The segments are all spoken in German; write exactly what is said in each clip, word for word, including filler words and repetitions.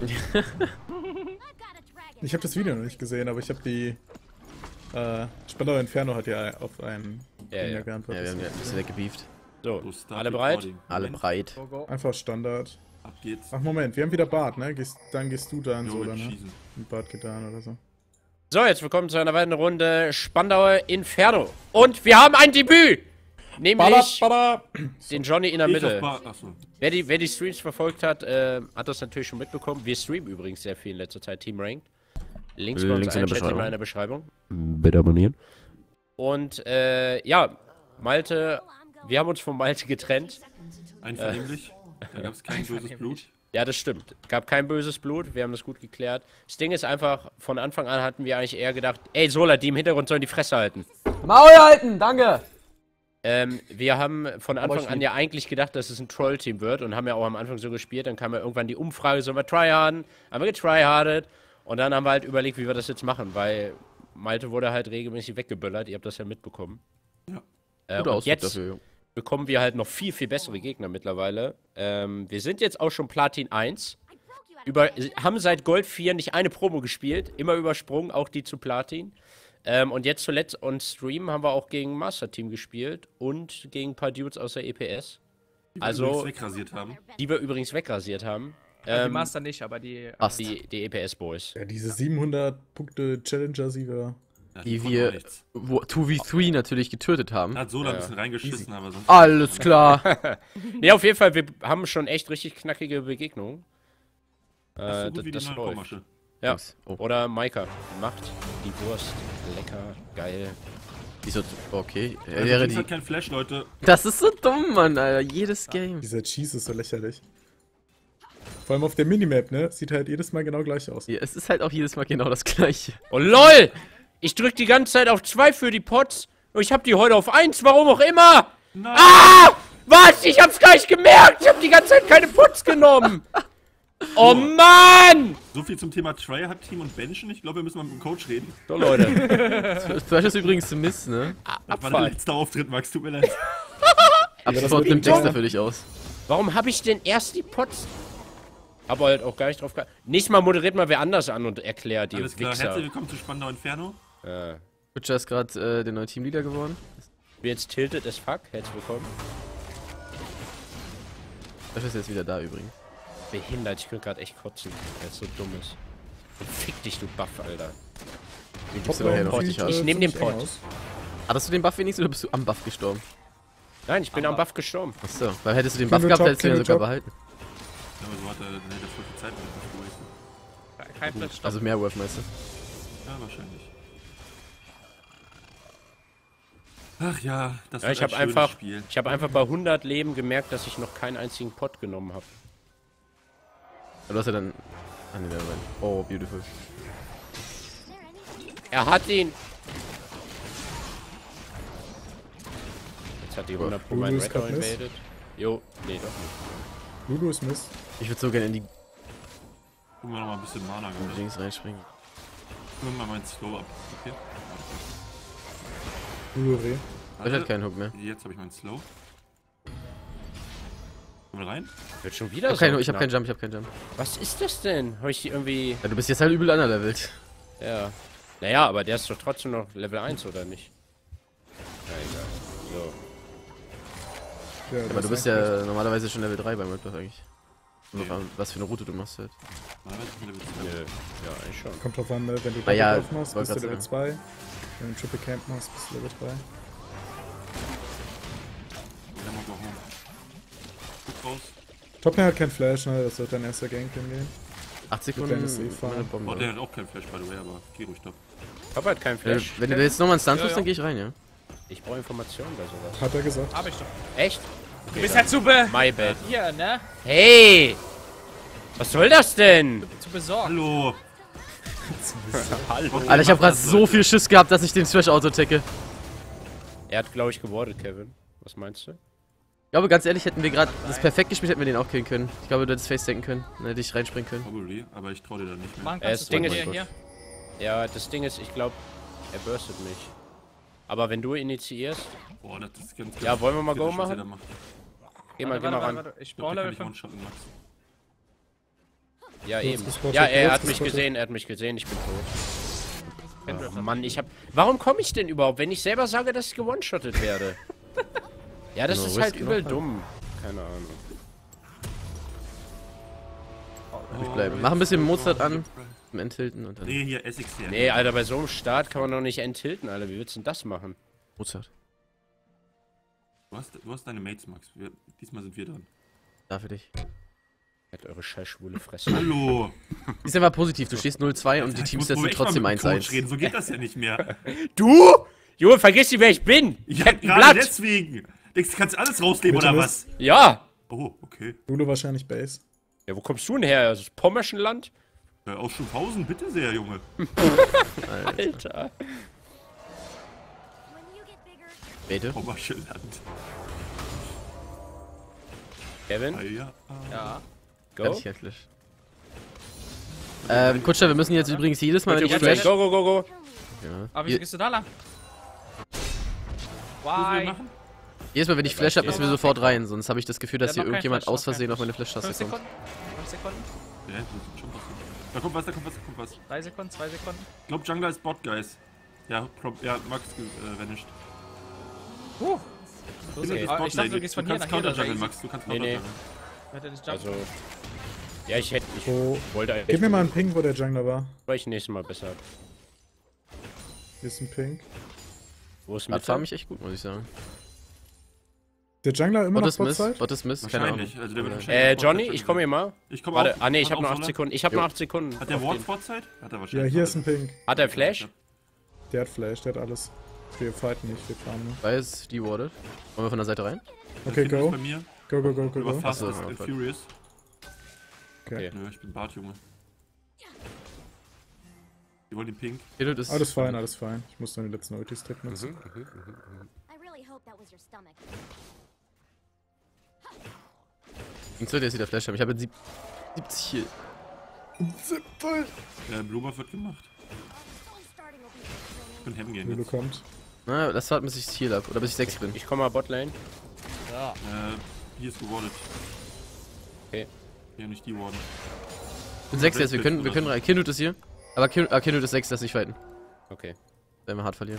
Ich habe das Video noch nicht gesehen, aber ich habe die... Äh, Spandau Inferno hat ja auf einen... Ja, ja. geantwortet. Ja, wir haben ja ein bisschen weggebieft. So, alle bereit? Alle breit. Einfach Standard. Ab geht's. Ach Moment, wir haben wieder Bart, ne? Gehst, dann gehst du da Jo, so, oder jetzt ne? schießen. Mit Bart getan oder so. So, jetzt willkommen zu einer weiteren Runde Spandauer Inferno. Und wir haben ein Debüt! Nämlich Bada, bada. den Johnny in der Ich auf Mitte. Bar- Achso. Wer die, wer die Streams verfolgt hat, äh, hat das natürlich schon mitbekommen. Wir streamen übrigens sehr viel in letzter Zeit, Team Ranked. Links bei uns Links in der einschätzen Beschreibung. in der Beschreibung. Bitte abonnieren. Und, äh, ja, Malte, wir haben uns von Malte getrennt. Einvernehmlich. Da gab's kein böses Blut. Ja, das stimmt. Gab kein böses Blut, wir haben das gut geklärt. Das Ding ist einfach, von Anfang an hatten wir eigentlich eher gedacht, ey, Sola, die im Hintergrund sollen die Fresse halten. Maul halten, danke! Ähm, wir haben von Aber Anfang ich an ja eigentlich gedacht, dass es ein Troll-Team wird und haben ja auch am Anfang so gespielt. Dann kam ja irgendwann die Umfrage, sollen wir tryharden? Haben wir getryhardet und dann haben wir halt überlegt, wie wir das jetzt machen, weil Malte wurde halt regelmäßig weggeböllert, ihr habt das ja mitbekommen. Ja. Äh, Guter und Ausdruck jetzt dafür, jo. bekommen wir halt noch viel, viel bessere Gegner mittlerweile. Ähm, wir sind jetzt auch schon Platin eins. Über, haben seit Gold vier nicht eine Promo gespielt, immer übersprungen, auch die zu Platin. Ähm, und jetzt zuletzt on Stream haben wir auch gegen Master Team gespielt und gegen ein paar Dudes aus der E P S. Die wir Also, übrigens wegrasiert haben. die wir übrigens wegrasiert haben. Ja, die Ähm, Master nicht, aber die. Passt. die, die E P S-Boys. Ja, diese siebenhundert Punkte Challenger-Sieger. Ja, Die konnten wir auch nichts. wo- zwei gegen drei natürlich getötet haben. Da hat Sola Ja. ein bisschen reingeschissen, aber sonst. Alles klar. Ne, auf jeden Fall, wir haben schon echt richtig knackige Begegnungen. Das ist so Äh, gut wie das die neue läuft. Vormasche. Ja. Jungs, oh. Oder Maika macht die Wurst lecker, geil. Wieso? Okay. Ja, Also, wäre die die. hat kein Flash, Leute. Das ist so dumm, Mann, Alter. Jedes Game. Dieser Cheese ist so lächerlich. Vor allem auf der Minimap, ne? Sieht halt jedes Mal genau gleich aus. Ja, es ist halt auch jedes Mal genau das gleiche. Oh LOL! Ich drück die ganze Zeit auf zwei für die Pots und ich hab die heute auf eins, warum auch immer! Nein! Ah! Was? Ich hab's gleich gemerkt! Ich hab die ganze Zeit keine Pots genommen! Oh Mann! So viel zum Thema Tryhard-Team und Benchen. Ich glaube, wir müssen mal mit dem Coach reden. So Leute, Flash ist übrigens zu Miss, ne? Das war der Abfall. letzte Auftritt, Max. Tut mir leid. Ab das sofort wird nimmt ein Dexter Tor. für dich aus. Warum hab ich denn erst die Pots? Aber halt auch gar nicht drauf geachtet. Nächstes Mal moderiert mal wer anders an und erklärt die Alles klar. Wichser. Herzlich willkommen zu Spandau Inferno. Ja. Butcher ist gerade äh, der neue Teamleader geworden. Bin jetzt tilted as fuck, herzlich willkommen. Flash ist jetzt wieder da übrigens. Behindert, ich könnte gerade echt kotzen, weil es so dumm ist. Und fick dich, du Buff, Alter. Wie gibst du nachher noch Pot. richtig Ich aus? nehm den ziemlich eng Pot. aus. Hattest du den Buff wenigstens oder bist du am Buff gestorben? Nein, ich bin am Buff gestorben. Achso, weil hättest du den Kill Buff the gehabt, top, hättest du kill den the sogar top. behalten. Ja, aber so hat er, dann hätte er voll viel Zeit mit dem gewesen. Kein Flash. Also mehr Worth, meinst du? Ja, wahrscheinlich. Ach ja, das Ja, wird ich ein habe schönes einfach, Spiel. ich habe einfach bei hundert Leben gemerkt, dass ich noch keinen einzigen Pot genommen habe. Du hast ja dann. Ah, nee, der war. Oh, beautiful. Er hat ihn. Jetzt hat die hundert pro meinen Lulu ist Red grad Miss. invaded. Jo, nee, doch nicht. Lulu ist Mist. Ich würde so gerne in die Gucken wir noch mal ein bisschen Mana, glaube ich. Dings reinspringen. Gucken wir mal meinen Slow ab. Okay. Lulu Reh. Ich hat keinen Hook mehr. Jetzt habe ich meinen Slow. Kommen wir rein? Wird schon wieder Ich hab, so keinen, ich hab knapp. keinen Jump, ich hab keinen Jump. Was ist das denn? Habe ich die irgendwie... Ja, du bist jetzt halt übel underlevelt. Ja. Naja, aber der ist doch trotzdem noch Level eins, oder nicht? Ja, egal. So. Ja, Aber das du bist ist ja normalerweise schon Level drei beim World eigentlich. Kommt drauf an, was für eine Route du machst halt. Normalerweise ist Level zwei. Nö. Ja, eigentlich schon. Kommt drauf an, ne? Wenn du Ah ja, Double Buff machst, wollte bist du grad Level zwei. Wenn du Triple Camp machst, bist du Level drei. Dann mal go home. Guck raus. Topner hat kein Flash, ne? Das wird dein erster Gank hingehen. acht Wir Sekunden können das eh fahren. meine Bombe. Oh, der hat auch keinen Flash, by the way, aber geh ruhig doch. Hab halt keinen Wenn, Flash. wenn du jetzt nochmal einen Stun Ja, triffst, ja. dann geh ich rein, ja. Ich brauche Informationen bei sowas. Hat er gesagt. Hab ich doch. Echt? Du bist halt zu be... My bad. Hier, ne? Hey! Was soll das denn? Zu besorgt. Hallo! Hallo. Alter, ich hab grad so viel Schiss gehabt, dass ich den Thrash auto-tacke. Er hat, glaube ich, gewordet, Kevin. Was meinst du? Ich glaube, ganz ehrlich, hätten wir gerade das perfekt gespielt, hätten wir den auch killen können. Ich glaube, du hättest Face denken können. Dann hätte ich reinspringen können. Probably, aber ich trau dir da nicht mehr. Machen Äh, das kannst Ding du ist- hier, hier. Ja, das Ding ist, ich glaube, er burstet mich. Aber wenn du initiierst, Boah, das ist ganz Ja, wollen wir mal Go kritisch, was machen? ihr da macht. geh mal, Warte, geh mal warte, ran. warte, warte. Ich Ich brauche glaub, der Level kann dich fünf. one-shotten, Max. Ja, Du hast eben. gespottet, Ja, du er hast hat mich gespottet. gesehen, er hat mich gesehen, ich bin tot. Oh, Mann, ich hab... Warum komme ich denn überhaupt, wenn ich selber sage, dass ich gewone-shottet werde? Ja, das No ist halt risk, übel no dumm. Keine Ahnung. Ich bleibe. Mach ein bisschen Mozart an. Zum Endhilten und dann. Nee, hier Essex hier. Nee, Alter, bei so einem Start kann man doch nicht enttilten, Alter. Wie willst du denn das machen? Mozart. Du hast, du hast deine Mates, Max. Wir, diesmal sind wir dran. Da für dich. Halt eure scheiß schwule Fresse. Hallo! Ist einfach positiv. Du stehst null zwei und die Ich Teams muss wohl setzen echt mal trotzdem mit dem eins Coach eins. reden. So geht das ja nicht mehr. Du? Junge, vergiss nicht, wer ich bin. Ja, Captain gerade Blood. deswegen. Denkst du, kannst alles rausnehmen Bitte oder was? was? Ja. Oh, okay. Lulu wahrscheinlich Base. Ja, wo kommst du denn her? Das ist Pommerschen Land? Äh, aus Schumpfhausen, bitte sehr, Junge. Alter. Bitte. Pommersche Land. Kevin, Ah, ja. Ja. go. Ganz schrecklich. Ähm, Kutscher, wir müssen jetzt übrigens jedes Mal, wenn ich Go, flash. go, go, go, go. Ja. Aber wieso Je, gehst du da lang? Was wir Why? machen? jedes Mal, wenn ich flash hab, müssen wir sofort rein, sonst habe ich das Gefühl, dass Ja, hier noch kein irgendjemand Flash, noch aus Versehen kein auf meine Flash. Flash-Taste fünf kommt. Sekunden. fünf Sekunden. Ja, das ist schon passiert. Da kommt was, da kommt was, da kommt was. drei Sekunden, zwei Sekunden. Ich glaub, Jungler ist Bot, Guys. Ja, Pro ja Max äh, vanished. Huh. Okay. Ah, ich dachte, du gehst von hier kannst nach hier. Counter Jungle, oder? Max. Du kannst Nee, Counter nee. Jungle. Hätte nicht jumpen. Also... Ja, ich hätte... Ich Wo, wollte eigentlich... gib mir mal einen Ping, wo der Jungler war. Weil ich nächstes Mal besser hab. Hier ist ein Ping. Wo ist Gerade mit? farm ich echt gut, muss ich sagen. Der Jungler immer Bot noch ist Miss, Botside? Bot ist Miss, keine Ahnung. Wahrscheinlich. Also der wird Oder- wahrscheinlich Äh, Bot Johnny, Jungle ich komme hier mal. Ich komme Warte, auch. ah ne, ich Hat habe noch auch acht Solar? Sekunden. Ich habe Jo. noch acht Sekunden. Hat der auf Ward den. Vorzeit? Hat er Ja, wahrscheinlich. hier ist ein Ping. Hat er Flash? Der hat Flash, der hat alles. Wir fighten nicht, wir fahren nur. Weiß, dewarded. Wollen wir von der Seite rein? Okay, go. Bei mir. Go, go, go, go, Über go. Fast Achso, ist ja, and Gott. Furious. Okay. Okay. Nö, ich bin Bart, Junge. Die wollen den Pink. Hillut ist. Alles fein, alles fein. Ich muss dann die letzten Ulti-Strip nutzen. Mhm, mhm, mhm. I really hope that was your stomach. Ging zu, der ist wieder Flash haben. Ich habe jetzt sieb- siebzig hier. Der Blumer wird gemacht. Ich bin Hem gehen Lulu jetzt. kommt. Na, das warten, bis ich Heal hab. Oder bis ich sechs bin. Ich komme mal Botlane. Äh, hier ist gewardet. Okay. Hier nicht die Warden. Ich bin sechs jetzt, wir können, wir können rein. Kinut ist hier. Aber Kin ah, Kinut ist sechs, lass nicht fighten. Okay. Wenn wir hart verlieren.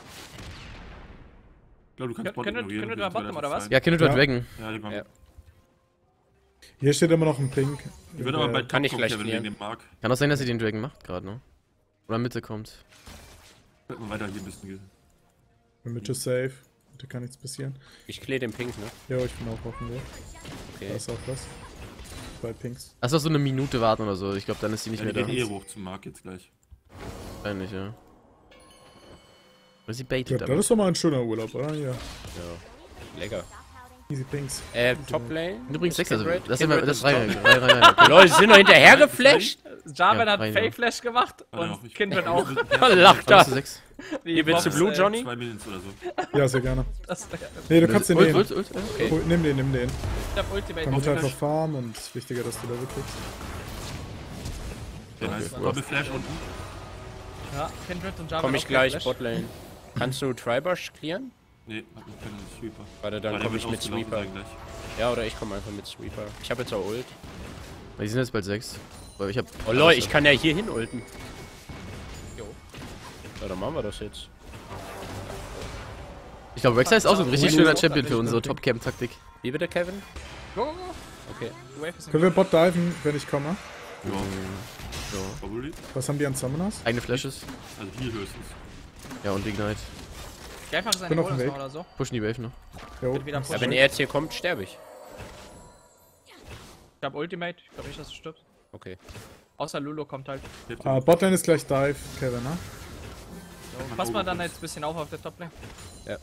Ich glaube, du kannst Können- Bot können- ignorieren. können wir wir da sind Bottom oder relativ was? fein. Ja, Kinut wird Ja. Dragon. Ja, die kommen. Ja. Hier steht immer noch ein Ping. Die wird aber Äh, bald kann Top ich kommen, gleich Kevin, clearen. wegen dem Mark. Kann auch sein, dass sie den Dragon macht gerade, ne? Oder Mitte kommt. Wird man weiter hier ein bisschen gehen. Mitte safe. Mitte kann nichts passieren. Ich kläre den Pink, ne? Ja, ich bin auch offen. Ja. Da Okay. ist auch was. Zwei Pings. Lass doch so eine Minute warten oder so. Ich glaube, dann ist sie nicht Ja, die mehr geht da. eh hoch zum Mark jetzt gleich. Wahrscheinlich, ja. Oder sie Ja, baitet das aber. ist doch mal ein schöner Urlaub, oder? Ja. Ja. Lecker. Easy Pings. Äh, Toplane? Übrigens sechs, also. Kindred- Das sind wir, Kindred das ist rein, top. rein, rein, rein. Okay. Leute, sind noch hinterher geflasht? Jarvan Ja, hat rein, Fake Flash gemacht Warte noch, und ich- Kindred auch. Lacht Kommst du da. sechs? Die Hier willst du Box, Blue, äh, Johnny? Zwei Minions oder so. Ja, sehr gerne. Das, Nee, du kannst den Ult, nehmen. Ult, Ult, ja. Okay. Hol- Nimm den, nimm den. ich hab Ultimate. Damit Flash. einfach farmen und es ist wichtiger, dass du Level kriegst. Ja, nice. Okay. Double Flash unten. Ja, Kindred und Jarvan Komm auch ich gleich, Flash. Botlane. Kannst du Tribush clearen? Nee, hat noch keinen Sweeper. Warte, Aber dann der komme wird ich mit ausgelaufen Sweeper. sein gleich. Ja, oder ich komme einfach mit Sweeper. Ich habe jetzt auch Ult. Die sind jetzt bald sechs. Weil ich hab. Oh Leute, ich kann ja hier hin ulten. Jo. Ja, dann machen wir das jetzt. Ich glaube, Rek'Sai ist auch so ein richtig Ja, schöner ja. Champion für Ja, unsere Top-Camp-Taktik. Wie bitte, Kevin? Go, go, go. Okay. Die Wave ist Können wir Bot diven, wenn ich komme? Ja, So. probably. Was haben die an Summoners? Eigene Flashes. Also hier höchstens. Ja, und Ignite. Geh einfach seine Bin auf dem Bonus Weg. noch oder so. Pushen die Wave noch. Ja, Wird wieder Ja, pushen. wenn er jetzt hier kommt, sterbe ich. Ich hab Ultimate. Ich glaube nicht, dass du stirbst. Okay. Außer Lulu kommt halt. Jetzt Ah, Botlane ist gleich Dive, Kevin, ne? So, pass mal dann jetzt ein bisschen auf auf der Toplane. Ja.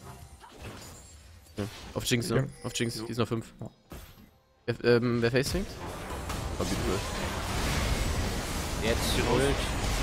Auf Jinx, Ja. ne? Auf Jinx, Jo. die ist noch fünf. Ja. Wer, ähm, wer face singt? Oh, beautiful. Jetzt Ult.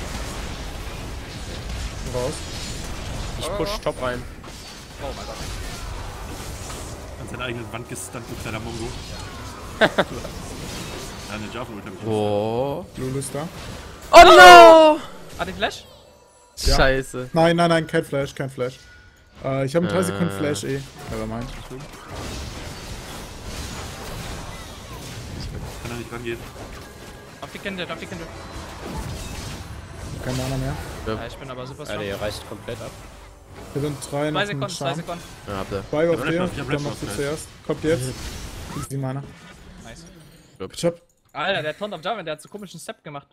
Raus. Ich push top rein. Oh mein Gott. an seine eigene Wand gestunt, du kleiner Mongo. Ja, eine Jarvan-Ult hab ich. Oh. Lulu ist da. Oh no! Hat die Flash? Ja. Scheiße. Nein, nein, nein, kein Flash, kein Flash. Äh, ich habe einen drei Äh. Sekunden Flash eh. Nevermind. Kann er nicht rangehen. Auf die Kindred, auf die Kindred. Kein Mana mehr. Ja, ich bin aber super Alter, strong. ihr reißt komplett ab. Wir sind drei noch Zwei im Sekunden, zwei Charme. Sekunden. Ja, habt ihr. Zwei auf hab dir, Red Buff, ich hab dann Red machst du Buff, zuerst. Kommt jetzt. Ist die Mana. Nice. Good job. Alter, der Taunt of Jarvan, der hat so komischen Step gemacht.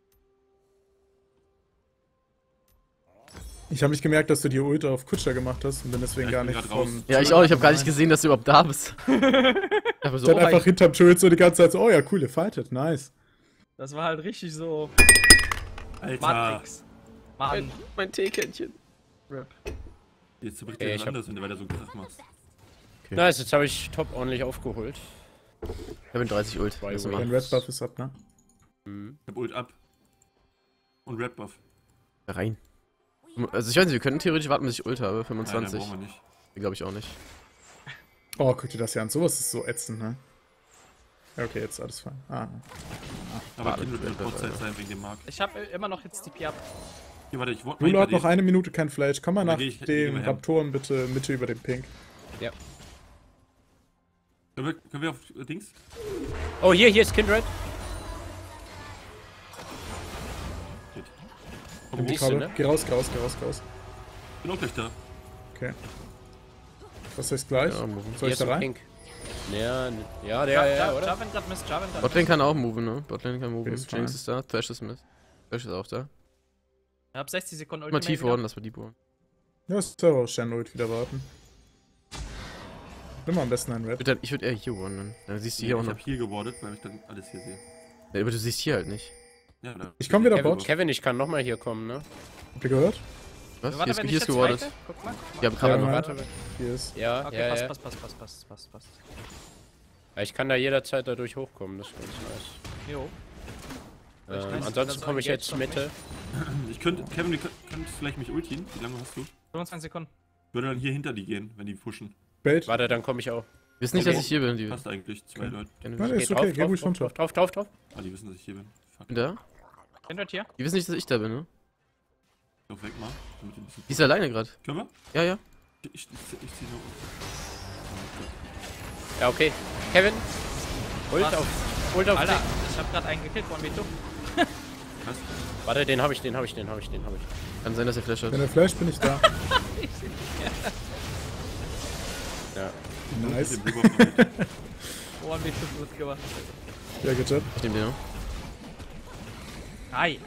Ich habe nicht gemerkt, dass du die Ult auf Kutscher gemacht hast und bin deswegen Ja, gar ich bin nicht grad raus. vom... Ja, ich auch. Ich habe gar nicht gesehen, dass du überhaupt da bist. Aber so, Dann oh mein einfach hinterm Turret so die ganze Zeit so, oh ja, cool, ihr fightet, nice. Das war halt richtig so Alter. Matrix. Mann. mein, mein Teekännchen. Rip. Jetzt zerbricht Ey, der ich hab- anders, wenn du weiter so Krach machst. Okay. Nice, jetzt habe ich Top ordentlich aufgeholt. Ich habe dreißig Ult. Zwei Was Ult. soll Dein man? Red Buff ist ab, ne? Mhm. Ich hab Ult ab. Und Red Buff. Da rein. Also ich weiß nicht, wir können theoretisch warten, bis ich Ult habe. Nein, fünfundzwanzig. brauchen wir nicht. Glaube ich auch nicht. Oh, guck dir das ja an. Sowas ist so ätzend, ne? Ja, okay, jetzt ist alles fein. Ah. Aber Warte, Kindred wird Red Buff, Kurzzeit Alter. sein wegen dem Mark. Ich habe immer noch jetzt T P ab. Hier, warte, ich wollte Lulu hat noch eine Minute kein Flash. Komm mal Dann nach geh ich- geh den mal her. Raptoren bitte Mitte über den Pink. Ja. Können wir, können wir auf äh, Dings? Oh, hier, hier ist Kindred. Geht. Nimm Komm die hoch. Siehst du, Kabel. ne? Geh raus, geh raus, geh raus, geh raus. Bin auch gleich da. Okay. Was heißt gleich? Ja, move. Soll Hier ich ist da ein rein? Pink. Ja, ne- ja, ja, ja, oder? Jarvan grad Mist, Jarvan grad Botlane Mist. kann auch moven, ne? Botlane kann moven. Okay, ist Jinx fein. ist da, Thresh ist mit. Thresh ist auch da. Ich hab sechzig Sekunden Mal Ultimate tief wieder. worden, lass mal Deep worden. Ja, Server Shenloid wieder warten. Nimm mal am besten einen Ich Red. würde ich würd eher hier warnen. Dann siehst du Nee, hier auch ich noch. hab hier gewardet, weil ich dann alles hier sehe. Ja, aber du siehst hier halt nicht. Ja, da. Ich komm wieder Kevin, Bot. Kevin, ich kann nochmal hier kommen, ne? Habt ihr gehört? Was? Warte, Hier ist, wenn ich hier ist jetzt gewardet. fighte, guck mal. Ich habe gerade Ja, noch. Mann. Warte. Hier ist. Ja, Okay, ja, passt, ja. passt, passt, passt, passt, passt, passt. Ja, ich kann da jederzeit dadurch hochkommen, das ist ganz nice. Jo. Ähm, nice, ansonsten das komme ich engaged jetzt noch Mitte. Ich könnte, Kevin, du könnt- könntest vielleicht mich ultien. Wie lange hast du? fünfundzwanzig Sekunden. Würde dann hier hinter die gehen, wenn die pushen. Bait. Warte, dann komme ich auch. Wir wissen nicht, Okay. dass ich hier bin. Die Passt eigentlich. Zwei Okay. Leute. kennen Warte, wir. ist Geh okay, drauf, geh drauf, ruhig drauf, runter. drauf, drauf, drauf, drauf. Ah, die wissen, dass ich hier bin. Fuck. Bin da? Kindred hier. Die wissen nicht, dass ich da bin, ne? Lauf weg mal. Damit die ein bisschen Die ist alleine gerade. Können wir? Ja, ja. Ich, ich, ich, ich zieh nur. Ja, okay. Kevin. Ult Was? auf. Ult auf. Alter, Tick. ich hab grad einen gekillt, one v zwei. Was? Warte, den habe ich, den habe ich, den habe ich, den habe ich. Kann sein, dass er Flash hat. Wenn er flasht, bin ich da. Ja. Nice. Den Blue Buff noch mit. one v zwei gut gemacht. Ja, good job. Ich nehme den noch. Ei.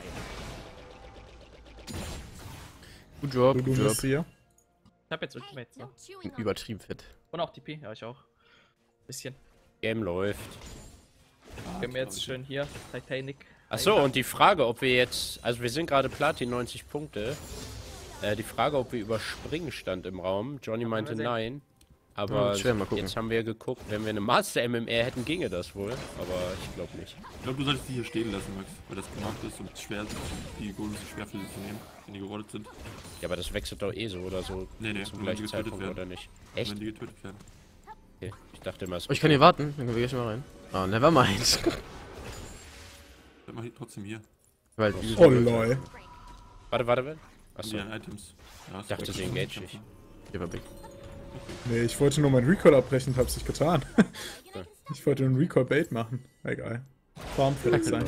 Good Job, Du, du good Job. bist hier. Ich hab jetzt Ultimate, so. No chewing on Übertrieben fett. Und auch T P, ja, ich auch. Bisschen. Game läuft. Wir haben jetzt schön hier, Titanic. Achso, und die Frage, ob wir jetzt. Also, wir sind gerade Platin neunzig Punkte. Äh, die Frage, ob wir überspringen, stand im Raum. Johnny meinte wir sehen. nein. Aber Ja, schwer, mal gucken. jetzt haben wir geguckt, wenn wir eine Master M M R hätten, ginge das wohl. Aber ich glaube nicht. Ich glaube, du solltest die hier stehen lassen, Max. Weil das gemacht ist und schwer, die Golden sind schwer für sie zu nehmen, wenn die gerollt sind. Ja, aber das wechselt doch eh so oder so Nee, nee, zum nur wenn gleichen die getötet Zeitpunkt werden. oder nicht. Echt? Wenn die getötet werden. Okay. Ich dachte immer, es Oh, ich kann hier warten. Dann können wir gleich mal rein. Oh, never mind. Dann mach ich trotzdem hier. Weil, Oh lol. Warte, warte, warte. Achso. Die Items. Ja, Ich dachte, sie engage dich. hier war big. Nee, ich wollte nur meinen Recall abbrechen, hab's nicht getan. Ich wollte einen Recall-Bait machen. Egal. Farmfällig sein.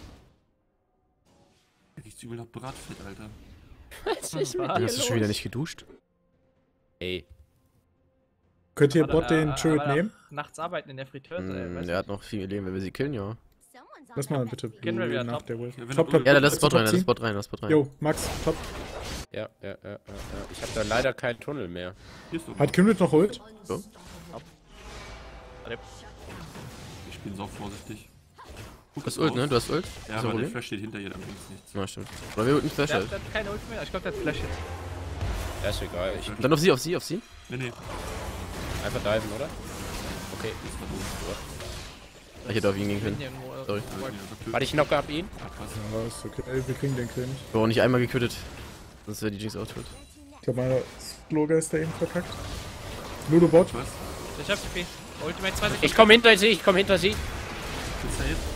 Riecht übel nach Bratfett, Alter. Was ist mit Dann dir hast du schon wieder los? nicht geduscht? Ey, Könnt ihr Aber Bot da- den aber Turret da nehmen? Nachts arbeiten in der Fritteuse, ey, Hm, weißt der du? hat noch viel Leben, wenn wir sie killen, ja. someone's on Lass mal that bitte heavy. Gehen wir Blue wieder nach top. der Wolf. Ja, wenn Top, du- top. Ja, lass Willst du Spot rein, top lass ziehen? Spot rein, lass Spot rein. Jo, Max, top. ja, ja, ja, ja, ja. Ich habe da leider keinen Tunnel mehr. Hier ist doch. Hat Kindred noch Ult? So. Ich bin so vorsichtig. Guck Du hast Ult, ne? Du hast Ult? Ja, Ist das aber der Problem? Flash steht hinter ihr, dann bringt's nichts. Na, stimmt. Oder wir ulten Flash Der, halt. der hat keine Ult mehr. Ich glaube, der hat Flash jetzt. Ja, ist egal. Ich Dann auf sie, auf sie, auf sie. Nee, nee. einfach diven, oder? Okay. Ich hätte auf ihn gehen Bin können. hier irgendwo. Sorry. Ja, ja, Warte, ich knocke ab ihn. Ja, ist okay. Ey, wir kriegen den Kill nicht. Ich habe auch nicht einmal gequittet. Sonst wäre die Jinx auch tot. Ich glaube, mein Slogan ist da eben verkackt. Ludo Bot. Was? Ich hab T P. Ultimate zwei Sekunden. Ich komme hinter sie, ich komme hinter sie. Ist er jetzt?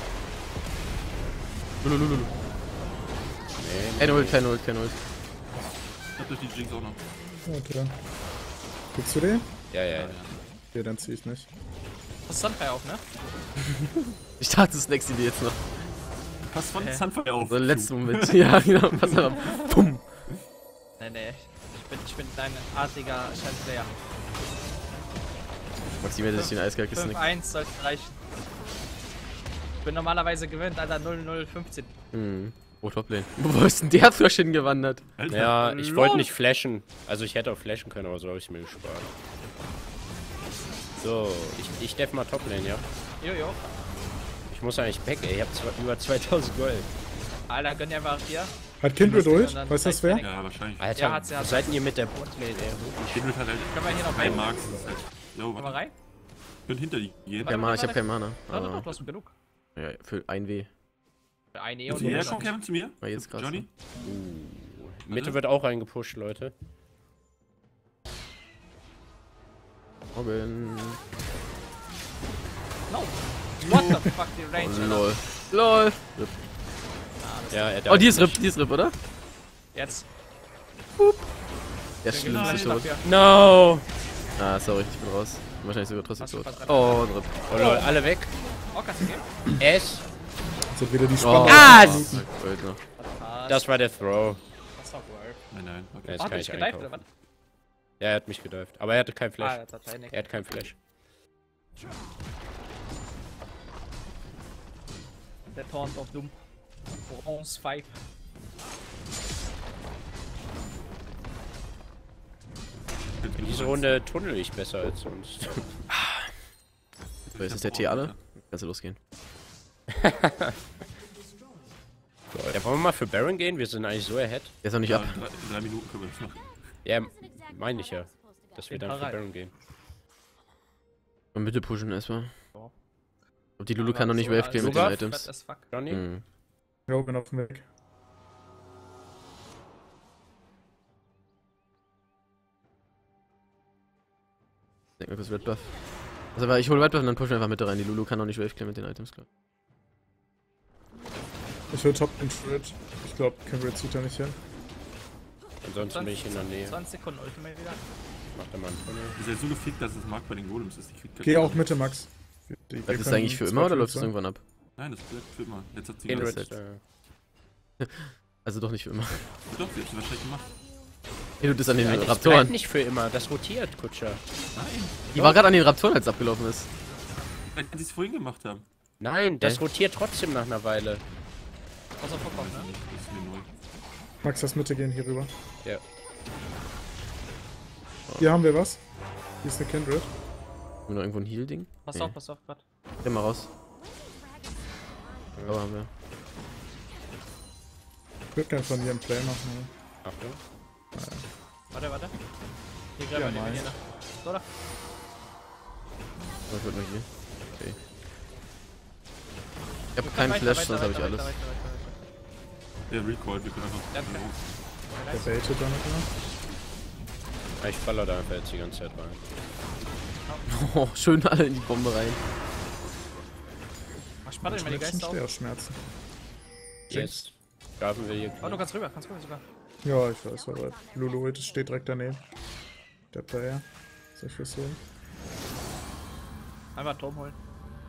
Lulululu. Keine Ult, keine Ult, keine Ult. Ich hab durch die Jinx auch noch. Okay. Gibst du den? Ja, ja, ja. Okay, dann zieh ich nicht. Das ist Sunfire auch, ne? Ich dachte, du snackst ihn dir jetzt noch. Pass von Hä? Sunfire auf. So im letzten Moment. Ja, genau. Pass mal. Pum. Nee, nee. Ich bin, ich bin dein artiger Scheißplayer. Maximilian hat sich den Eisberg fünf gesnackt. eins sollte reichen. Ich bin normalerweise gewöhnt, Alter, null null fünfzehn. Hm. Oh, Toplane. Wo ist denn der Flash hingewandert? Alter. Ja, ich Lol. wollte nicht flashen. Also ich hätte auch flashen können, aber so habe ich mir gespart. So, ich, ich def mal Toplane, ja. Jojo. Ich muss eigentlich back, ey. Ich hab zwei, über zweitausend Gold. Alter, gönn dir einfach hier. Hat Kindred Ult? Und dann Weißt du das zeigt wer? Ja, wahrscheinlich. Alter, Ja, hat sie, hat wo sie. seid denn ihr mit der Botlane, ey? Wirklich. Kindred hat halt Können wir hier noch drei rein? Marks. Das ist halt. Jo, Können wir warte. rein? Könnt hinter die gehen. Warte, Ja, Mana, ich hab warte. kein Mana. Warte Aber, doch, du hast genug. ja, für ein W. Für ein E Willst und du herkommen, Kevin, zu mir? War jetzt krass. Johnny? Mitte wird auch reingepusht, Leute. Robin. No! What the fuck, die Range, Oh, Alter. lol. LOL. Rip. Ja, er Oh, darf die ist nicht. RIP, die ist RIP, oder? Jetzt. Der stimmt, ist tot. Dafür. No! Ah, sorry, ich bin raus. Wahrscheinlich sogar trotzdem Hast du tot. fast Oh, und RIP. Oh lol, alle weg. Oh, kannst du gehen? S. Jetzt hat wieder die Oh, Spannung. Ah, Gold noch. Das war der Throw. Das war worth. Nein, nein. Okay. Ja, jetzt Oh, kann hat ich dich gedived, oder einkaufen. was? Ja, er hat mich gedived. Aber er hatte kein Ah, Flash. jetzt hat Titanic. Er hat kein Flash. Der Taunt of Doom. Bronze fünf. In dieser Runde tunnel ich besser als sonst. So, jetzt ist der T alle. Kannst du losgehen. Ja, wollen wir mal für Baron gehen? Wir sind eigentlich so ahead. Der ist noch nicht Ja, ab. drei, drei Minuten können wir das machen. Ja, meine ich ja. Dass wir Den dann für Harald. Baron gehen. Und bitte pushen erstmal. Ja. Und die Lulu kann noch nicht wave clearen mit den Super. Items. Fett as fuck. Johnny? Mhm. Ja, bin auf dem Weg. Denk mal kurz Red Buff. Also, aber ich hol Red Buff und dann pushen wir einfach Mitte rein. Die Lulu kann noch nicht wave clearen mit den Items, klar. Ich will Top Intrid. Ich glaube, Kindred zieht da nicht hin. Ansonsten bin ich in der Nähe. zwanzig Sekunden Ultimate wieder. Macht er mal einen Tunnel. Ist ja so gefickt, dass es mag bei den Golems ist. Ich krieg Geh auch Mitte, Max. Die- wir Das ist können eigentlich für zwei immer oder Kills läuft das sein. irgendwann ab? Nein, das bleibt für immer. Jetzt hat sie Kindred. das. Kindred, jetzt. äh, Also doch nicht für immer. Doch, sie hat es wahrscheinlich gemacht. Hey, du bist an den nein, das bleibt Raptoren. nicht für immer. Das rotiert, Kutscher. Nein, Die war gerade an den Raptoren, als es abgelaufen ist. vielleicht wenn sie es vorhin gemacht haben. Nein, das Hä? rotiert trotzdem nach einer Weile. Außer vorkommen, ne? Das ist mir neu. Max, lass Mitte gehen, hier rüber. Ja. Hier haben wir was. Hier ist eine Kindred. Haben wir noch irgendwo ein Heal-Ding? Pass Nee. auf, pass auf, grad. Geh mal raus. Oh, haben wir. Ich würde gerne von hier ein Play machen. Achtung. Warte, warte. Hier greifen Ja, wir den mein. hier. So, da. Oh, ich wollte nur hier. Okay. Ich hab Wir können keinen weiter, Flash, weiter, sonst habe ich weiter, alles. weiter, weiter, weiter, Der Recoil, wir können einfach. Ja, okay. Ja. Der baitet damit immer. Ja, ich baller da einfach jetzt die ganze Zeit rein. Oh, schön alle in die Bombe rein. Mach Spanne mal die Schmerzen, Geister auf. Schmerzen. Jetzt graben wir hier. Oh, du kannst rüber, kannst rüber sogar. Ja, ich weiß, aber Lulu steht direkt daneben. Der Player. Soll ich versuchen? Einmal Turm holen.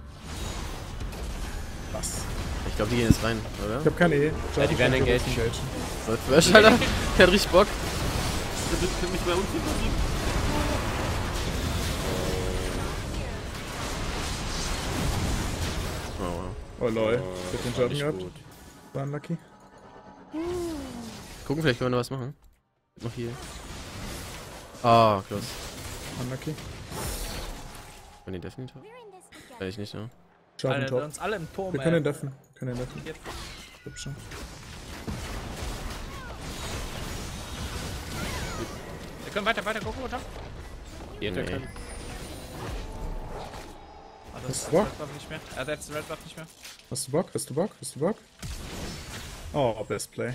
Was? Ich glaube, die gehen jetzt rein, oder? Ich hab keine E. Ja, die werden engaged. Läuft Flash, Alter. Der hat richtig Bock. Der wird für mich bei uns hier versuchen. Oh, wow. Oh lol. Oh, Ich hab den war Schaden nicht gehabt. gut. War unlucky. Gucken, vielleicht können wir noch was machen. Noch hier. Ah, close. Unlucky. Können die definitiv? We're in this together. Kann ich nicht, ne? Schaden Alter, top. uns alle im Turm, Wir ey. können den deffen. Wir können den deffen. Jetzt. Hübsch schon. Wir können weiter, weiter gucken, oder? Geht er Nee. kann. Ah, Das das ist war- Red Buff nicht mehr. Er hat jetzt Red Buff nicht mehr. Hast du Bock? Hast du Bock? Hast du Bock? Oh, Best Play.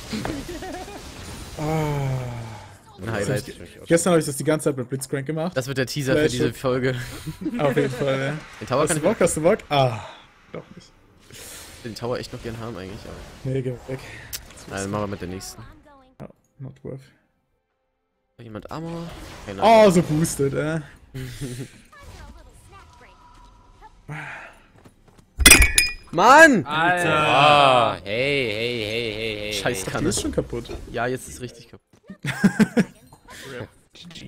Ein Highlight. Gestern habe ich das die ganze Zeit mit Blitzcrank gemacht. Das wird der Teaser für Flash. diese Folge. Auf jeden Fall, ja. Den Tower Hast kann du ich Bock? Hast du Bock? Ah, doch nicht. den Tower echt noch gern haben eigentlich, aber. Nee, geh weg. Also machen wir mit der nächsten. Ongoing. Ja, not worth. Hat jemand Armor? Keine Oh, so boosted, äh. A little snack break. Mann! Alter. Ah, hey, hey, hey, hey, hey. Scheiß Die Kanne. ist schon kaputt. Ja, jetzt ist richtig kaputt. G G.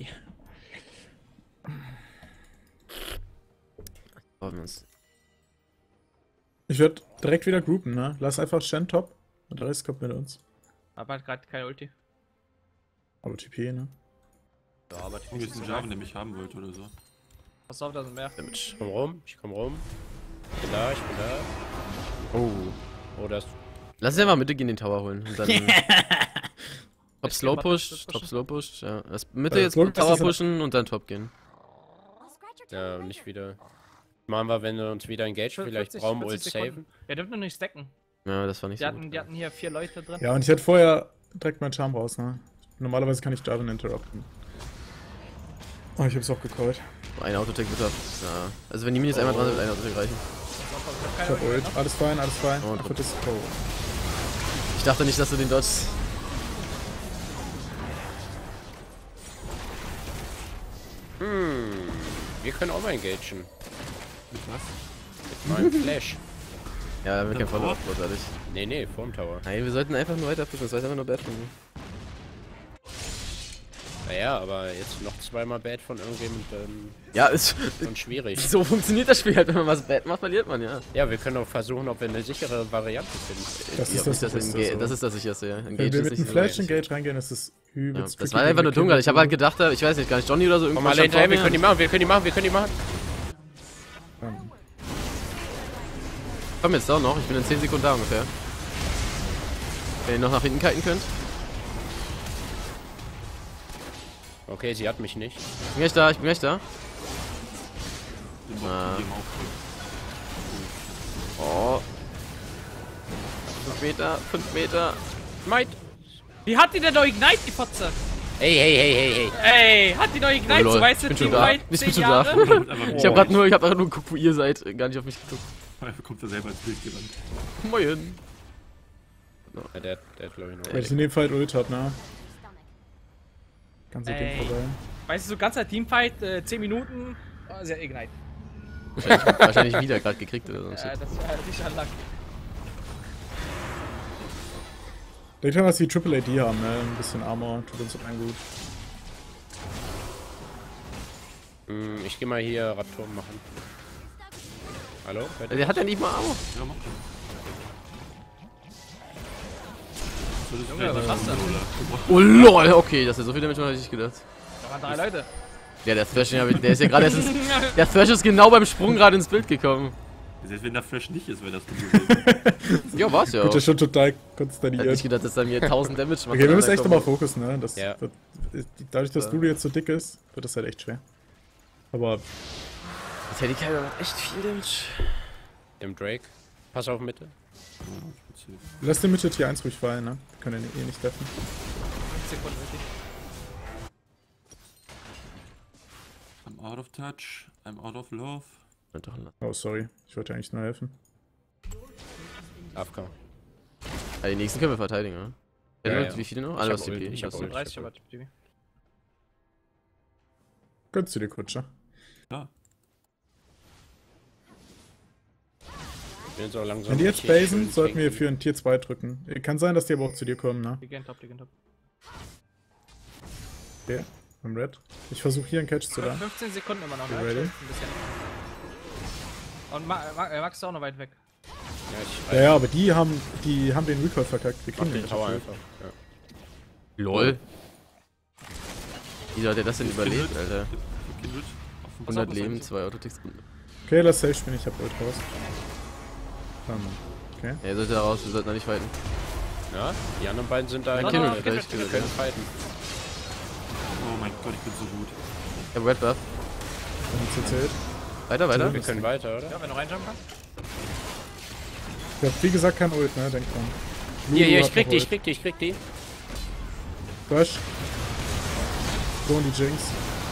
Oh, Mist. Ich würde direkt wieder groupen, ne? Lass einfach Shen top und der Rest kommt mit uns. Aber hat gerade keine Ulti. Aber T P, ne? Ja, aber Irgendwie ist ein Jarvan, der mich haben wollte oder so. Pass auf, da sind mehr. ich komm rum, ich komm rum. Ich bin da, ich bin da. Oh. Oh, das. Lass uns einfach Mitte gehen, den Tower holen. Und dann. Top Slow Push, Top Slow Push, ja. Das Mitte Äh, jetzt Slow- Tower das ist- pushen und dann Top gehen. I'll scratch your Ja, tail nicht wieder. Machen wir, wenn wir uns wieder engage, vielleicht vierzig, brauchen wir vierzig uns Sekunden. saven. Der dürfte noch nicht stacken. Ja, das war nicht Die so hatten, gut. die hatten hier vier Leute drin. Ja, und ich hätte vorher direkt meinen Charm raus, ne? Normalerweise kann ich Jarvan interrupten. Oh, ich hab's auch gecallt. Ein Autotech bitte. Ja. Also wenn die Minis einmal dran sind, wird ein Autotech reichen. Ich hab Ult. Alles fein, alles fein. Und- Ach, das oh. Ich dachte nicht, dass du den dodgst. Hm, wir können auch mal engagen. Mit was? Mit meinem Flash. Ja, da haben wir kein Dann Follow-up, großartig. Nee, nee, vorm Tower. Nein, wir sollten einfach nur weiter pushen, das war einfach nur bad von mir. Naja, aber jetzt noch zweimal Bad von irgendjemandem, ähm, Ja, ist. schon schwierig. So funktioniert das Spiel halt, wenn man was bad macht, verliert man, ja. Ja, wir können auch versuchen, ob wir eine sichere Variante finden. Das Ja, ist das, das, das, Enga- so. das ist das sicherste, ja. Engage Wenn wir ist mit nicht einem so Flash leicht. Engage reingehen, ist es Ja, übelst. das tricky, war einfach wenn nur wir dumm, ich habe halt Kill- gedacht, ich weiß nicht, gar nicht, Johnny oder so Komm irgendwas mal lane stand vor time, wir mir. können die machen, wir können die machen, wir können die machen. Ähm, Komm jetzt doch noch, ich bin in zehn Sekunden da ungefähr. Wenn ihr noch nach hinten kiten könnt. Okay, sie hat mich nicht. Ich bin gleich da, ich bin gleich da. Den Bock Ah. von dem auch. Oh. fünf Meter, fünf Meter. Might. Wie hat die denn noch Ignite, die Fotze? Hey, hey, hey, hey, hey. Ey, hat die noch Ignite? Oh, lol. so weißt du, Ich bin schon die da. weit Ich bin zehn schon da. Jahre? Einfach Ich hab grad nur, ich hab einfach nur geguckt, wo ihr seid, gar nicht auf mich geguckt. Einfach kommt er selber ins Bild gerannt. Moin. Ja, der, der glaube ich noch. Weil ich in dem Fall Ult hab, ne? stomach. Ganze Ey. Ding vorbei. Weißt du, so ganzer Teamfight, äh, zehn Minuten, oh, sehr Ignite. Wahrscheinlich, wahrscheinlich wieder gerade gekriegt oder sonst. Äh, das war richtig unlucky. Denk dran, dass die Triple A D haben, ne? Ein bisschen Armor, tut uns allen gut. Hm, ich geh mal hier Radturm machen. Hallo? Hört ihr Der hat ja nicht mal Ammo. Ja, mach schon. Das ist Junge, vielleicht was nicht hast du? so, oder? Oh lol, okay, das ist so viel Damage, hätte ich nicht gedacht. Da waren drei Leute. Ja, der Thrash, den hab ich- der ist ja gerade erst ins, der Thrash ist genau beim Sprung gerade ins Bild gekommen. Selbst wenn der Fresh nicht ist, wäre das gut gewesen. Ja, war's ja Wird auch. ja schon total Hätte konsterniert. nicht gedacht, dass er mir tausend Damage macht. Okay, wir müssen echt Kombo. nochmal fokussen, ne? Das Ja. wird, dadurch, dass Lulu jetzt so dick ist, wird das halt echt schwer. Aber Das Teddy Kyber macht echt viel Damage. Dem Drake. Pass auf Mitte. lass den Mitte Tier eins ruhig fallen, ne? Wir können den eh nicht treffen. fünf Sekunden richtig. I'm out of touch, I'm out of love. Ja, doch, na. Oh, sorry. Ich wollte eigentlich nur helfen. A F K. Ja, die nächsten können wir verteidigen, oder? Ja, Ja, ja. Wie viele noch? Ich Alle hab was Ult, T P. ich hab Das- Ult. dreißig, aber T P. Gönnst du dir Kutscher? Ja, Ich bin jetzt auch langsam. Wenn die jetzt richtig basen, schön sollten wir tanky. für ein Tier zwei drücken. Kann sein, dass die aber auch zu dir kommen, ne? Die gehen top, die gehen top. Okay, im Red. Ich versuche hier einen Catch zu da. fünfzehn Sekunden immer noch, You ne? ready? Ein bisschen. Und Ma Ma äh, Max ist auch noch weit weg. Ja, ich Ja, ja, aber die haben, die haben den Recall verkackt. Wir mach kriegen den den Tower nicht. einfach. Ja. LOL. Wieso hat er das denn überlebt, Alter? Kindred. Auf dem hundert auf, Leben, auf. zwei Autoticks. Okay, lass safe spielen, ich hab Ult raus. Ähm, okay. Ja, er sollte da raus, wir sollten da nicht fighten. Ja, die anderen beiden sind da. No, Kindred no, gleich, Kindred, Wir Kindred. können fighten. Oh mein Gott, ich bin so gut. Ich hab Red Buff. Dann zählt. Weiter, weiter. Wir können weiter, oder? Ja, wenn du reinjumpen kannst. Ich hab wie gesagt kein Ult, ne? Denk dran. Hier, hier, Lulu ich hat krieg noch die, ich Ult. krieg die, ich krieg die. Rush. So und die Jinx.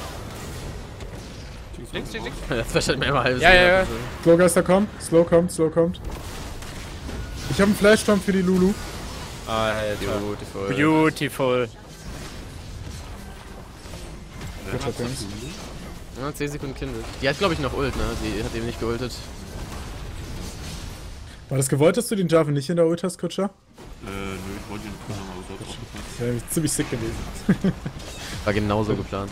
Links, links, links. Das war schon immer halbes Ja, ja, ja. Slowgeister kommt, Slow kommt, Slow kommt. Ich hab einen Flash-Stomp für die Lulu. Alter. Beautiful. Beautiful. Gut, hat Jungs. Ja, zehn Sekunden Kindle. Die hat, glaube ich, noch Ult, ne? Die hat eben nicht geultet. War das gewollt, dass du den Jarvan nicht in der Ult hast, Kutscher? Äh, nö, ich wollte ihn nicht haben, aber so hat auch gepasst. Das wäre nämlich ziemlich sick gewesen. War genauso geplant.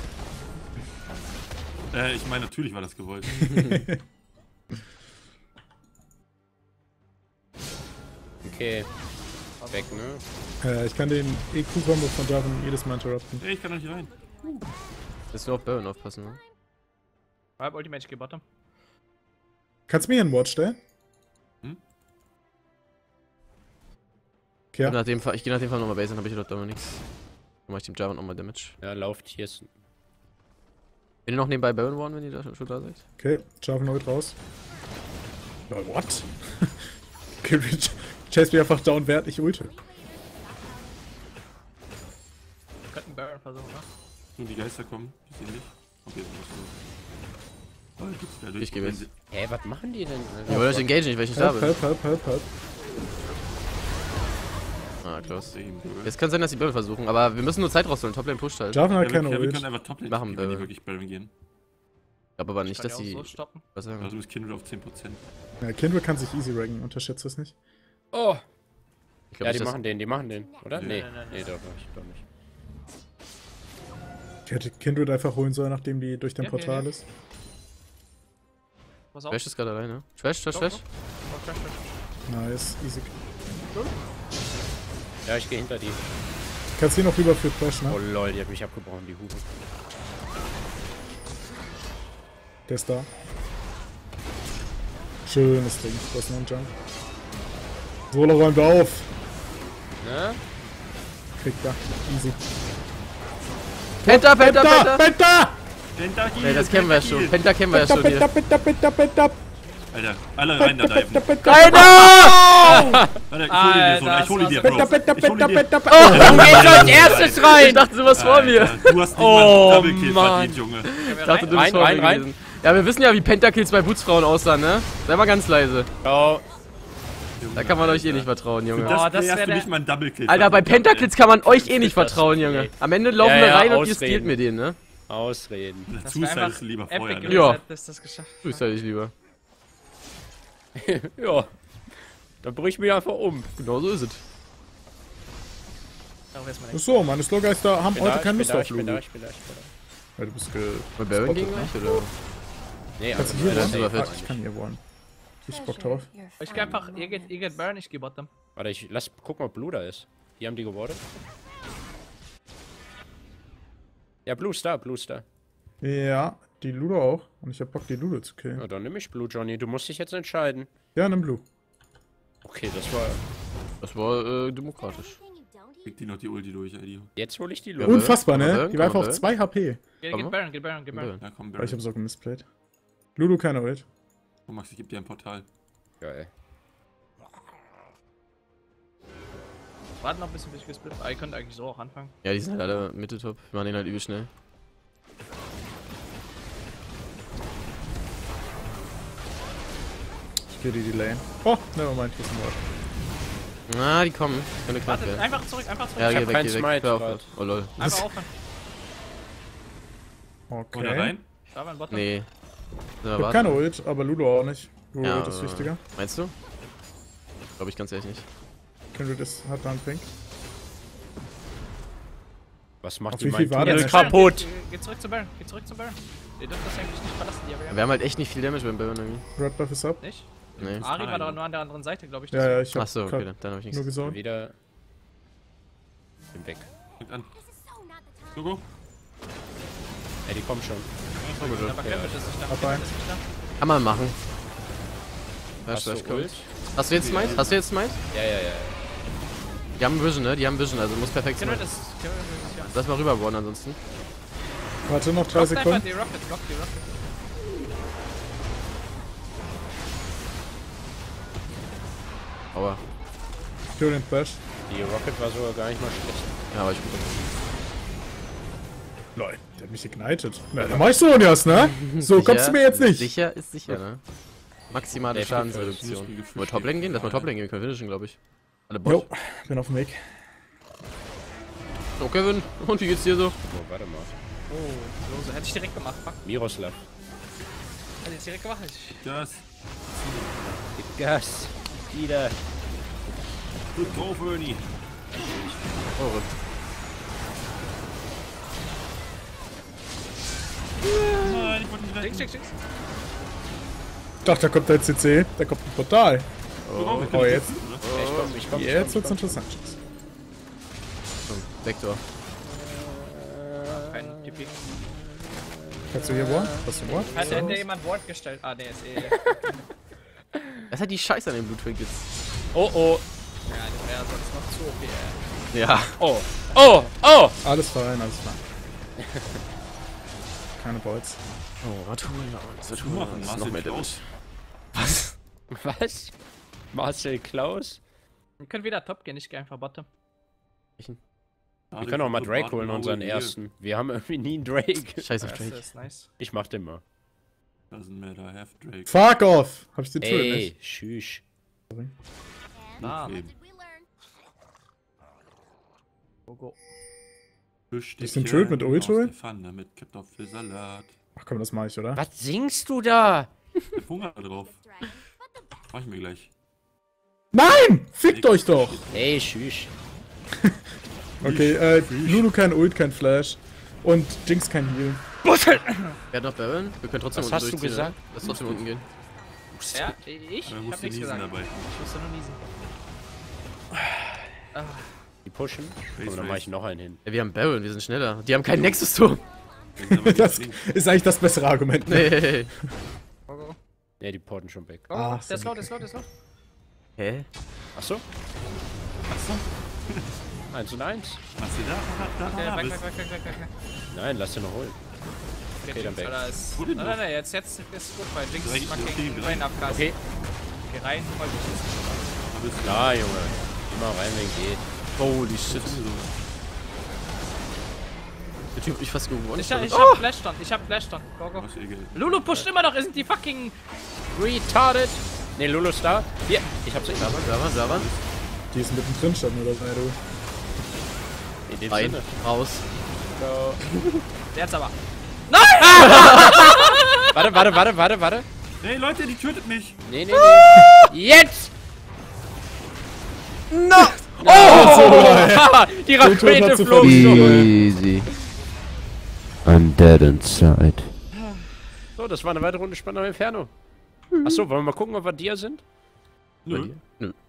Äh, ich meine, natürlich war das gewollt. Okay. Weg, ne? Äh, ich kann den E Q-Kombo von Jarvan jedes Mal interrupten. Ey, ich kann da nicht rein. Musst nur auf Baron aufpassen, ne? Halb Ultimate, ich geh Bottom. Kannst du mir hier einen Ward stellen? Hm? Okay. Ich geh nach dem Fall, ich geh nach dem Fall nochmal Base, dann hab ich dort aber nichts. Dann mach ich dem Jarvan nochmal Damage. Ja, lauft hier. Ist Will ihr noch nebenbei Baron warnen, wenn ihr da schon da seid? Okay, Jarvan Ult raus. Lol, what? Okay, Chase mich einfach down, während ich ulte. Wir könnten Baron versuchen, ne? Nur die Geister kommen, die sehen dich. Okay, so ist es. Oh, gibt's da durch. Ich geh jetzt. Hä, was machen die denn? Ich wollte euch engagen, nicht, weil ich nicht da Help, bin. help, help, help, help. Ah, close. Sehen, Jetzt kann sein, dass die Baron versuchen, aber wir müssen nur Zeit rausholen. Toplane pusht halt. Ich Jarvan hat Ja, wir, keine ja, wir Ult. können einfach Toplane Machen spielen, wenn wir. die wirklich Baron gehen. glaube aber Ich nicht, kann dass die sie. auch so stoppen. Was sagen? Also ist Kindred auf zehn Prozent. Ja, Kindred kann sich easy raggen, unterschätzt das nicht. Oh! Ich Ja, glaube die nicht, machen den, die machen den, oder? Nee. Nee, Nein, nein, nee, nein. doch nicht, doch nicht. Ich hätte Kindred einfach holen sollen, nachdem die durch dein Ja, Portal ja, ja. ist. Pass auf. Trash ist gerade alleine. Trash, Trash, Doch, Trash. doch. Doch, Trash, Trash. Nice, easy. Ja, ich gehe hinter die. Kannst hier noch rüber für Flash, Oh ne? lol, die hat mich abgebrochen, die Hure. Der ist da. Schönes Ding. Du hast noch einen Jump. Solo räumt auf. Ne? Kriegt er. Easy. Penta, Penta, Penta! Penta! Pentakill! Nee, das kennen wir ja schon. Penta kennen wir ja schon Penta, hier. Penta, Penta, Penta, Alter, alle rein da diven. Keiner! Alter, ich hol ihn dir so, ich hol ihn dir, Bro. Penta, Penta, Ich hol Penta, ihn dir. Penta, Du Penta. gehst als erstes Ich rein! dachte, du warst vor mir. Alter, Du hast nicht Oh, mal einen Double-Kill Mann. verdient, Junge. Können wir Ich dachte, du rein? bist vor Rein, mir rein, gewesen. Ja, wir wissen ja, wie Pentakills bei Bootsfrauen aussahen, ne? Sei mal ganz leise. Oh, Da kann man euch eh nicht vertrauen, Junge. Das, Oh, das das hast wär du der- nicht mal einen Double-Kill Alter, bei verdient, Pentakills kann man euch eh nicht Das- vertrauen, Junge. Am Ende laufen Ja, wir ja, rein und ihr ausreden. stealt mir den, ne? Ausreden. Alter. Das Suicide wär ist lieber Epic vorher, ne? gewesen, Ja. hättest du das geschafft. Grüß dich lieber. Ja. Dann brich ich mich einfach um. Genau so ist es. Darauf erstmal nicht. So, meine Slowgeister haben Ich bin heute da, keine ich bin Lust da, ich auf bin da, Lulu. ich bin da, ich bin da. Ja, du bist ge... Bei Baron gegen Spotted, gleich, oder? Nee, Kannst du also, hier das nee, ist aber wollen? fett. Ah, ich kann hier wollen. Ich Bock drauf. Ich geh einfach, ihr geht, ihr geht Baron, ich geh Bottom. Warte, ich lass gucken, ob Blue da ist. Hier haben die gewordet. Ja, Blue ist da, Blue ist da. Ja, die Lulu auch. Und ich hab Bock, die Lulu zu Ja, killen. dann nimm ich Blue, Johnny. Du musst dich jetzt entscheiden. Ja, nimm Blue. Okay, das war... Das war äh, demokratisch. Kriegt die noch die Ulti durch, ey. Jetzt hole ich die Ja, Lulu. aber- Unfassbar, Kann man ne? Baron? Die war Kann einfach man auf zwei H P. Geht, Komm. geht Baron, geht Baron, geht Baron. Ja, komm, Aber ich Barry. hab so gemisplayt. Lulu keine Ult. Komm, Max, ich geb dir ein Portal. Geil. Warten noch ein bisschen, bis ich gesplittet. Ah, ihr könnt eigentlich so auch anfangen. Ja, die sind halt alle Mitte-Top. Wir machen den halt übel schnell. Ich geh dir die Lane. Oh, nevermind, hier ist ein Ward. Na, die kommen. Könnte knapp Wartet, werden. einfach zurück, einfach zurück. Ja, Ich geh hab weg, keinen geh weg. Smite Hör auf. grad. Oh lol. Einfach aufhören. Okay. Oder rein? Da war ein Bottom. Nee. Ich hab keine Ult, aber Lulu auch nicht. Lulu Ja, Ult ist aber- wichtiger. Meinst du? Glaube ich ganz ehrlich nicht. Kindred ist, hat da einen Pink. Was macht Auf die wie viel mein war der Tunnel denn? kaputt? Geht, geht zurück zu Baron, geht zurück zu Baron. Ihr dürft das eigentlich nicht verlassen, die Area. Wir haben halt echt nicht viel Damage beim Baron irgendwie. Red Buff ist up. Nicht? Nee. Ari war doch nur an der anderen Seite, glaube ich. Ja, ja, ich hab Achso, okay, grad dann, dann hab ich nur nichts. gesaugt. Wieder... Bin weg. Fängt an. Go, go. Ey, die kommen schon. Aber Kevin ist nicht da. Hab Kevin einen. ist nicht da. Kann man machen. Ja, Hast du Splash kommt. Ult? Hast du jetzt Smite? Hast du jetzt Smite? Ja, ja, ja. Die haben Vision, ne? Die haben Vision, also muss perfekt sein. Kevin ist, Kevin ist ja. Lass mal rüberbohren ansonsten. Warte, noch drei Blockt einfach Sekunden. die Rocket, blockt die Rocket. Aua. Kill den Flash. Die Rocket war sogar gar nicht mal schlecht. Ja, aber ich bin Lol, der hat mich ignited. Na, dann mach ich so erst, ne? So, kommst du mir jetzt nicht. Sicher ist sicher, ne? Maximale Der Schadensreduktion. Spiel gefühlt Wollen wir Toplane gehen? Lass mal steht. Toplane gehen, wir können finishen, glaube ich. Alle Jo, Bot. bin auf dem Weg. So, Kevin, und wie geht's dir so? Oh, warte mal. Oh, Lose. Hätte ich direkt gemacht, fuck. Miroslav. Hätte ich direkt gemacht. Ich Das. Gas. Ida. Gut drauf, Ernie. Oh, Nein, ich wollte nicht retten. Links, links, links. Ich dachte, da kommt der C C. Da kommt ein Portal. Oh, Oh, jetzt. Ich komm, ich komm, ich Jetzt komm, wird's interessant. Vektor. Kein T P. Kannst du hier Ward? Hast du Ward? Hat hätte jemand Wort gestellt? Ah, nee, ist eh. Das hat die Scheiße an den Blue Trinkets. Oh, oh. Ja, das wäre sonst noch zu O P, ey. Ja. Oh. Oh, oh. Alles fein, alles fein. Keine Bolts. Oh, was tun wir uns? Was Tu tun wir machen, uns? Marcel Noch mehr Klaus. Damage. Was? Was? Marcel Klaus? Wir können wieder top gehen, ich gehe einfach Bottom. Wir können auch mal Drake holen, unseren ersten. Wir haben irgendwie nie einen Drake. Scheiß auf Das Drake. ist nice. Ich mach den mal. Doesn't matter, have Drake. Fuck off! Hab ich den Turret Ey, nicht? tschüss. Ah, Eben. go, go. Ist ein Turret mit Ult-Turret? Damit Kartoffelsalat. Ach komm, das mach ich, oder? Was singst du da? Ich hab Hunger drauf. Mach ich mir gleich. Nein! Fickt euch doch! Ey, tschüss. Okay, äh, Lulu kein Ult, kein Flash. Und Jinx kein Heal. Wer hat noch Baron? Wir können trotzdem Was unten hast du durchziehen, gesagt? oder? Lass trotzdem unten gehen. Ja, ich? Da Ich musst hab du nichts niesen gesagt. dabei. Ich musste nur niesen. Die pushen. Und dann mach ich noch einen hin. Ja, wir haben Baron, wir sind schneller. Die haben keinen Nexus-Turm. Das ist eigentlich das bessere Argument. Ne? Nee. Go, go. Ja, die porten schon weg. Go, Ah, go. Der ist low, der ist low, der ist low. Hä? Achso, Achso, eins und eins. was du da, da, da, Okay, da weg, bist. weg, weg, weg, weg, weg. Nein, lass den noch holen. Okay, dann weg. Alter, ist... Wo Nein, denn nein, nein, jetzt, jetzt ist gut, weil Jinx Direkt, okay, fucking direkt. Rain abcast. Okay, Geh rein, voll gut. Da bist du. klar, Junge. Immer rein, wenn geht. Holy shit. Der Typ hat mich fast gewonnen. Ich, hab- ich oh! hab Flashstand, ich hab Flashstand. Go, go. Was egal. Lulu pusht immer noch, sind die fucking... Retarded. Ne, Lulu ist da. Hier, ich hab's nicht. Servan, Servan, Servan. Die ist mittendrin statt nur dabei, du. In dem Rein, Sinne. raus. Jetzt aber. Warte, warte, warte, warte, warte. Hey Leute, die tötet mich. Nee, nee, nee. Jetzt! No! Oh! Die Den Tod Rakete hat sie flog verdient. so. Easy. I'm dead inside. So, das war eine weitere Runde spannender Inferno. Achso, wollen wir mal gucken, ob wir dir sind? Nö. Nö.